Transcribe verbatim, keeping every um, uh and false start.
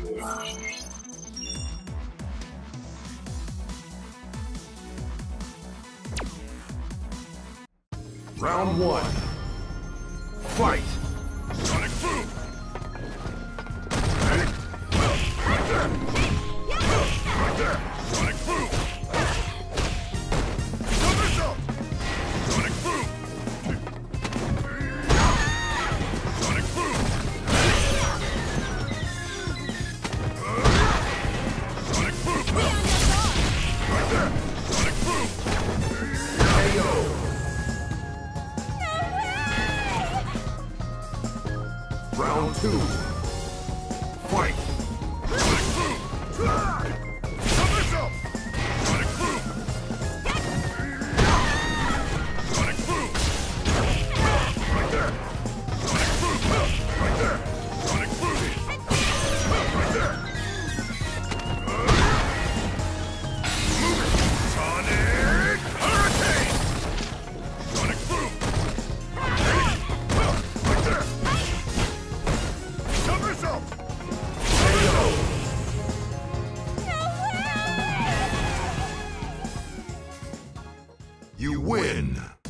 Round one. Fight! Sonic Boom! Right there! Right there! Sonic Boom! Somersault! Sonic Boom! Sonic Boom! Sonic Boom! Right there! Sonic Boom! K O! Round two. Fight! Sonic Boom! Somersault! Sonic Boom! Sonic Boom! Right there! Sonic Boom! Right there! Sonic Boom! Right there! Sonic Hurricane! Sonic Boom! Right there! Somersault! K O! You win!